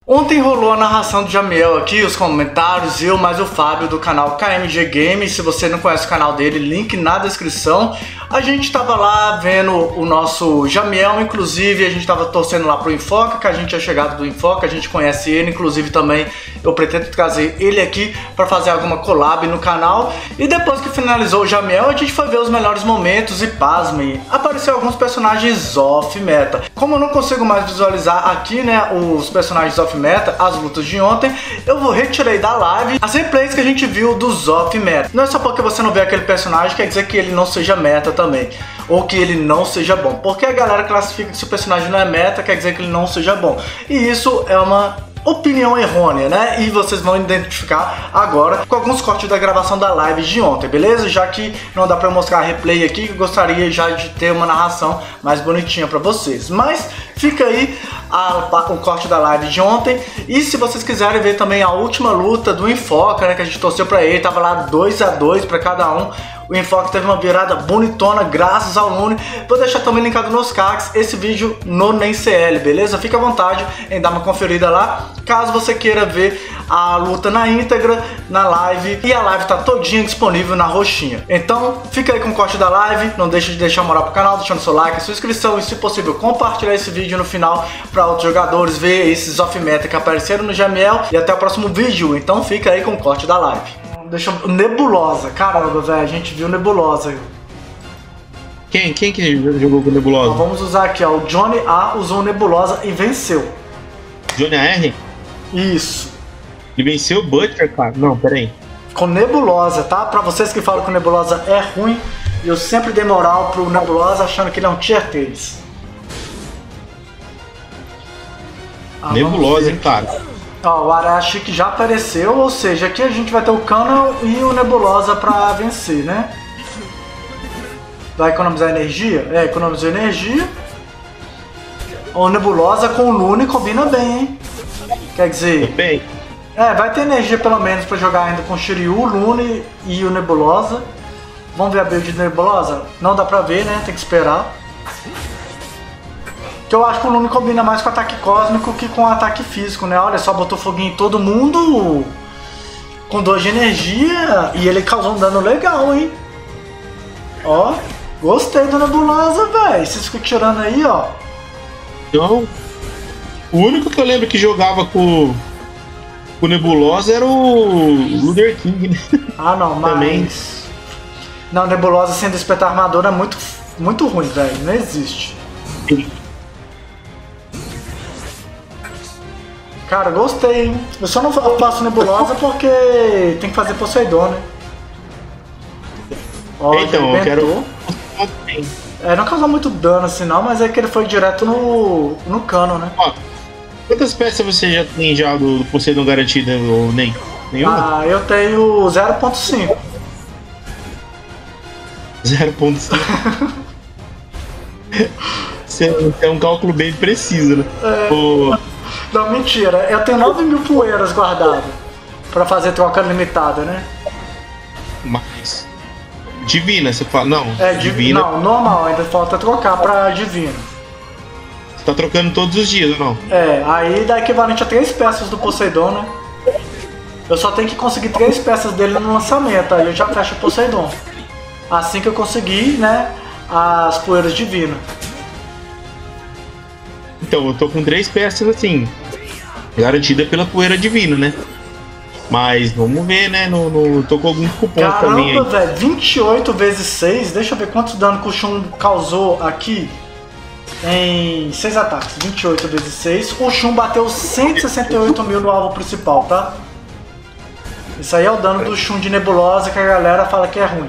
Ontem rolou a narração do Jamiel aqui, os comentários, eu mais o Fábio do canal KMG Games. Se você não conhece o canal dele, link na descrição. A gente tava lá vendo o nosso Jamiel, inclusive a gente tava torcendo lá pro Infoca, que a gente é chegado do Infoca, a gente conhece ele, inclusive também eu pretendo trazer ele aqui para fazer alguma collab no canal. E depois que finalizou o Jamiel, a gente foi ver os melhores momentos e pasmem, apareceu alguns personagens off-meta. Como eu não consigo mais visualizar aqui, né, os personagens off-meta, as lutas de ontem, eu vou retirar da live as replays que a gente viu dos off-meta. Não é só porque você não vê aquele personagem quer dizer que ele não seja meta também, ou que ele não seja bom, porque a galera classifica que se o personagem não é meta, quer dizer que ele não seja bom, e isso é uma opinião errônea, né? E vocês vão identificar agora com alguns cortes da gravação da live de ontem, beleza? Já que não dá pra mostrar a replay aqui, eu gostaria já de ter uma narração mais bonitinha pra vocês. Mas fica aí o corte da live de ontem. E se vocês quiserem ver também a última luta do Infoca, né? Que a gente torceu pra ele, tava lá 2 a 2 pra cada um. O Infoca teve uma virada bonitona graças ao Lune. Vou deixar também linkado nos cards esse vídeo no NemCL, beleza? Fica à vontade em dar uma conferida lá, caso você queira ver a luta na íntegra, na live. E a live tá todinha disponível na roxinha. Então fica aí com o corte da live. Não deixe de deixar moral pro canal, deixando seu like, sua inscrição e, se possível, compartilhar esse vídeo no final para outros jogadores ver esses off-meta que apareceram no Jamiel. E até o próximo vídeo. Então fica aí com o corte da live. Deixa eu... Nebulosa, caramba, velho, a gente viu Nebulosa. Quem que jogou com Nebulosa? Então, vamos usar aqui, ó, o Johnny A usou Nebulosa e venceu. Johnny AR? Isso. Ele venceu o Butcher, cara? Não, peraí. Com Nebulosa, tá? Pra vocês que falam que o Nebulosa é ruim, eu sempre dei moral pro Nebulosa achando que ele é um tier 3. Nebulosa, hein, cara? Ó, o Arashi que já apareceu, ou seja, aqui a gente vai ter o Canal e o Nebulosa pra vencer, né? Vai economizar energia? É, economizou energia. O Nebulosa com o Lune combina bem, hein? Quer dizer... Bem. É, vai ter energia pelo menos pra jogar ainda com o Shiryu, o Lune e o Nebulosa. Vamos ver a build de Nebulosa? Não dá pra ver, né? Tem que esperar. Que eu acho que o Lune combina mais com ataque cósmico que com ataque físico, né? Olha só, botou foguinho em todo mundo com 2 de energia e ele causou um dano legal, hein? Ó, gostei do Nebulosa, velho. Vocês ficam tirando aí, ó. Então, o único que eu lembro que jogava com o Nebulosa era o Luder King, né? Ah, não, mas... Também. Não, Nebulosa sendo espetar armadura é muito ruim, velho. Não existe. Sim. Cara, gostei, hein? Eu só não faço Nebulosa porque tem que fazer Poseidon, né? Ó, então, eu quero... É, não causou muito dano assim não, mas é que ele foi direto no cano, né? Ó, quantas peças você já tem já do Poseidon garantida ou nem? Nenhuma? Ah, eu tenho 0.5. 0.5. É um cálculo bem preciso, né? É... Não, mentira. Eu tenho 9.000 poeiras guardadas pra fazer troca limitada, né? Mas... Divina, você fala? Não, é, divina. Não, normal. Ainda falta trocar pra divina. Você tá trocando todos os dias, ou não? É, aí dá equivalente a 3 peças do Poseidon, né? Eu só tenho que conseguir 3 peças dele no lançamento. Aí eu já fecho o Poseidon. Assim que eu conseguir, né, as poeiras divinas. Então, eu tô com 3 peças assim, garantida pela poeira divina, né? Mas vamos ver, né? Tô com alguns cupons também aí. Caramba, velho, 28 vezes 6, deixa eu ver quantos dano que o Shun causou aqui em 6 ataques. 28 vezes 6, o Shun bateu 168 mil no alvo principal, tá? Isso aí é o dano do Shun de Nebulosa que a galera fala que é ruim.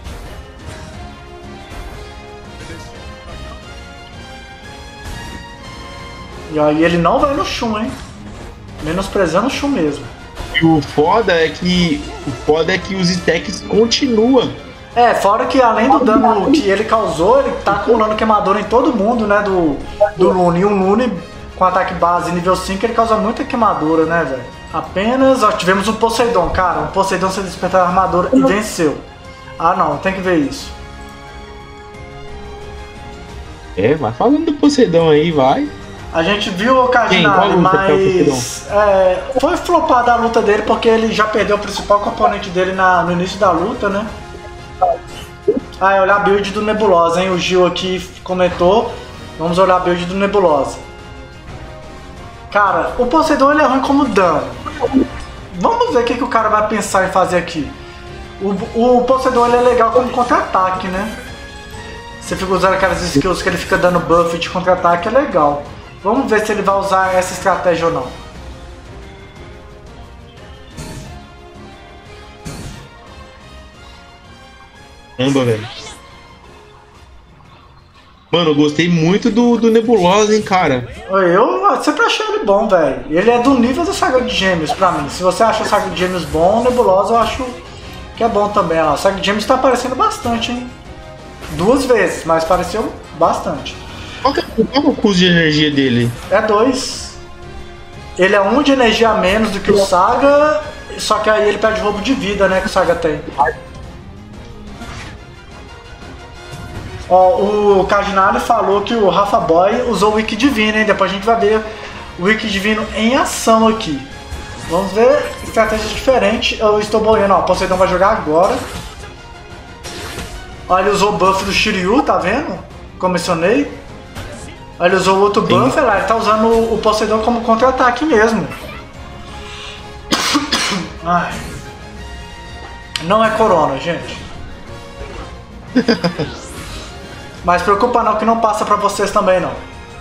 E aí ele não vai no Shun, hein? Menosprezando o Shun mesmo. E o foda é que os stacks continuam. É, fora que além do dano que ele causou, ele tá acumulando queimadura em todo mundo, né? Do Lune. E o Lune, com ataque base nível 5, ele causa muita queimadura, né, velho? Apenas, ó, tivemos um Poseidon, cara. Um Poseidon sem despertar a armadura e venceu. Ah, não, tem que ver isso. É, vai falando do Poseidon aí, vai. A gente viu o Quem? Qual Cardinale, luta que é o mas foi flopada a luta dele porque ele já perdeu o principal componente dele no início da luta, né? Olha a build do Nebulosa, hein? O Gil aqui comentou. Vamos olhar a build do Nebulosa. Cara, o Poseidon ele é ruim como dano. Vamos ver o que o cara vai pensar em fazer aqui. O Poseidon ele é legal como contra-ataque, né? Você fica usando aquelas skills que ele fica dando buff de contra-ataque, é legal. Vamos ver se ele vai usar essa estratégia ou não. Caramba, velho. Mano, eu gostei muito do Nebulosa, hein, cara. Eu sempre achei ele bom, velho. Ele é do nível do Saga de Gêmeos pra mim. Se você acha o Saga de Gêmeos bom, o Nebulosa eu acho que é bom também. Ó. O Saga de Gêmeos tá aparecendo bastante, hein. 2 vezes, mas apareceu bastante. Qual que é o custo de energia dele? É 2. Ele é 1 de energia a menos do que o Saga, só que aí ele perde roubo de vida, né, que o Saga tem. Ó, o Cardinale falou que o Rafa Boy usou o Wiki Divino, hein? Depois a gente vai ver o Wiki Divino em ação aqui. Vamos ver estratégias diferentes. Eu estou boiando, ó, o Poseidon vai jogar agora. Ó, ele usou o buff do Shiryu, tá vendo? Como mencionei. Ó, ele usou o outro buff, lá, ele tá usando o Poseidon como contra-ataque mesmo. Ai. Não é corona, gente. Mas preocupa não que não passa pra vocês também não.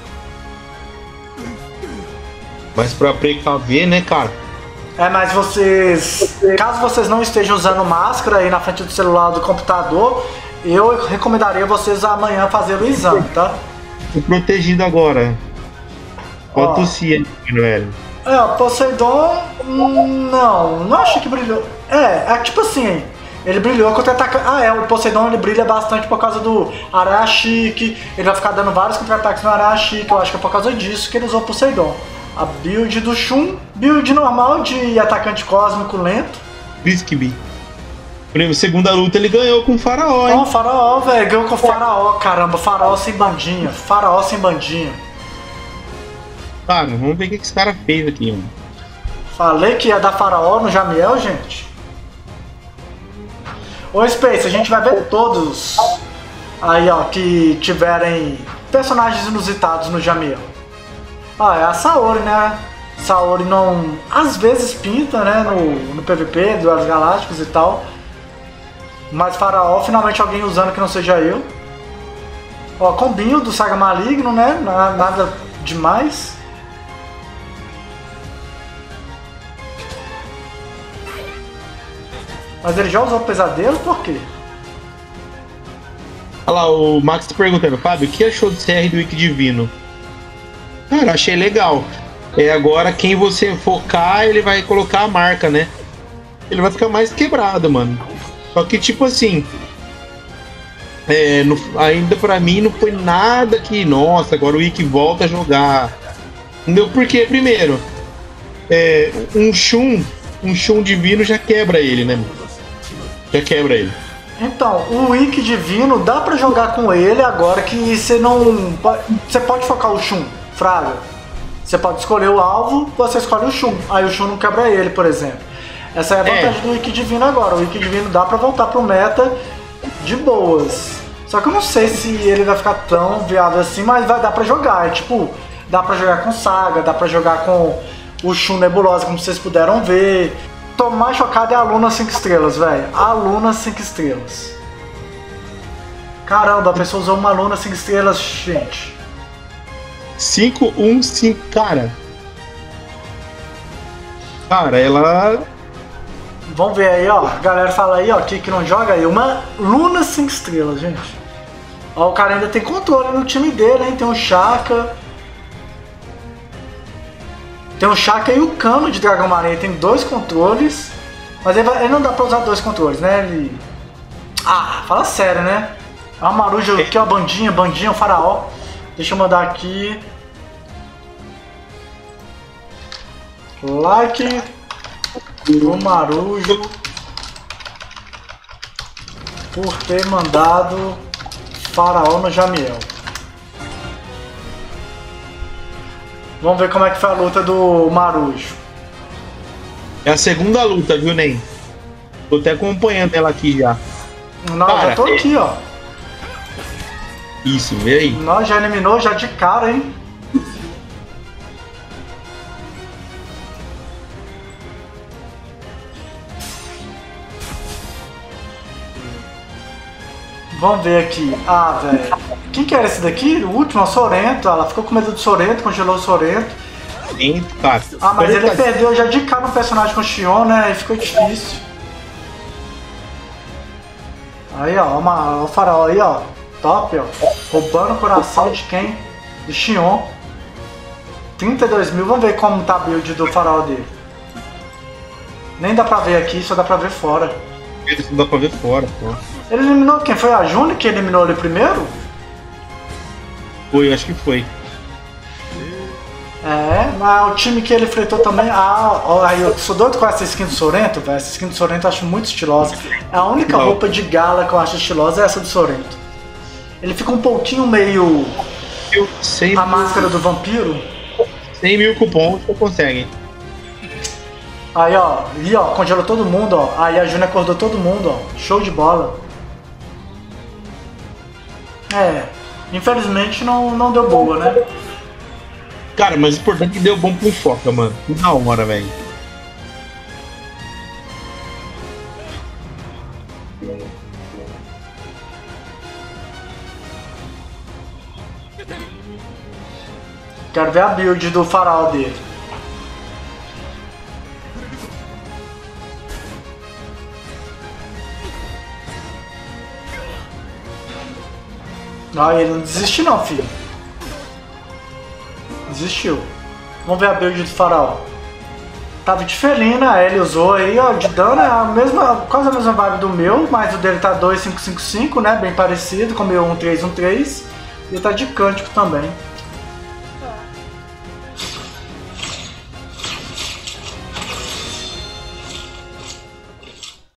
Mas pra precaver, né, cara? Mas vocês... Caso vocês não estejam usando máscara aí na frente do celular ou do computador, eu recomendaria vocês amanhã fazer o exame, tá? Tô protegido agora. Pode tossir, velho. O Poseidon... Não achei que brilhou. Tipo assim... Ele brilhou contra-ataque. O Poseidon ele brilha bastante por causa do Arashiki. Ele vai ficar dando vários contra-ataques no Arashiki. Eu acho que é por causa disso que ele usou o Poseidon. A build do Shun, build normal de atacante cósmico lento. Brisky. Segunda luta ele ganhou com o Faraó, hein? Ó, Faraó, velho. Ganhou com o Faraó, caramba. Faraó sem bandinha. Faraó sem bandinha. Cara, vamos ver o que esse cara fez aqui, mano. Falei que ia dar Faraó no Jamiel, gente. Ô Space, a gente vai ver todos aí, ó, que tiverem personagens inusitados no Jamiel. É a Saori, né? Saori não... Às vezes pinta, né, no PVP, Duelos Galácticos e tal. Mas Faraó, finalmente alguém usando que não seja eu. Ó, combinho do Saga Maligno, né? Nada demais. Mas ele já usou o Pesadelo, por quê? Olha lá, o Max tá perguntando, Fábio, o que achou do CR do Wiki Divino? Cara, achei legal. Agora quem você focar, ele vai colocar a marca, né? Ele vai ficar mais quebrado, mano. Só que tipo assim, ainda pra mim não foi nada que, nossa, agora o Wiki volta a jogar. Entendeu? Porque, primeiro, um Shun divino já quebra ele, né? Já quebra ele. Então, o Wiki Divino dá pra jogar com ele agora que você não... Você pode focar o Shun, Fraga. Você pode escolher o alvo, você escolhe o Shun. Aí o Shun não quebra ele, por exemplo. Essa é a vantagem do Wiki Divino agora. O Wiki Divino dá pra voltar pro meta de boas. Só que eu não sei se ele vai ficar tão viável assim, mas vai dar pra jogar. Tipo, dá pra jogar com Saga, dá pra jogar com o Shun Nebulosa, como vocês puderam ver. Tô mais chocado é a Luna 5 estrelas, velho. A Luna 5 estrelas. Caramba, a pessoa usou uma Luna 5 estrelas, gente. 515, cara. Cara, ela... Vamos ver aí, ó. A galera fala aí, ó, que não joga aí. Uma Luna 5 estrelas, gente. Ó, o cara ainda tem controle no time dele, hein. Tem o Shaka. Tem o Shaka e o Kano de Dragão Marinha, tem 2 controles. Mas ele não dá pra usar 2 controles, né? Fala sério, né? É uma Maruja aqui, ó, bandinha, o Faraó. Deixa eu mandar aqui. Like pro Marujo por ter mandado Faraó no Jamiel. Vamos ver como é que foi a luta do Marujo. É a segunda luta, viu, Nen? Tô até acompanhando ela aqui já. Não, já tô aqui, ó. Isso, vê aí. Nós já eliminou já de cara, hein? Vamos ver aqui. Ah, velho. Quem que era esse daqui? O último, é o Sorento. Ela ficou com medo do Sorento, congelou o Sorento. Cara. Ah, mas ele perdeu já de cara no personagem com o Xion, né? E ficou difícil. Aí, ó. O farol aí, ó. Top, ó. Roubando o coração de quem? Do Xion. 32 mil. Vamos ver como tá a build do farol dele. Nem dá pra ver aqui, só dá pra ver fora. Ele só dá pra ver fora, pô. Ele eliminou quem? Foi a Júnior que eliminou ele primeiro? Foi, eu acho que foi. É, mas o time que ele enfrentou também. Ah, ó, aí eu sou doido com essa skin do Sorento, velho. Essa skin do Sorento eu acho muito estilosa. A única roupa de gala que eu acho estilosa é essa do Sorento. Ele fica um pouquinho meio. A máscara do vampiro. 100 mil cupons você consegue. Aí, ó. E, ó, congelou todo mundo, ó. Aí a Júnior acordou todo mundo, ó. Show de bola. É. Infelizmente não deu boa, né? Cara, mas o importante é que deu bom pro Foca, mano. Na hora, velho. Quero ver a build do farol dele. Ah, ele não desistiu não, filho. Desistiu. Vamos ver a build do farol. Tava de felina, ele usou aí, ó, de dano, é a mesma, quase a mesma vibe do meu, mas o dele tá 2555, né, bem parecido com o meu 1313. E tá de cântico também.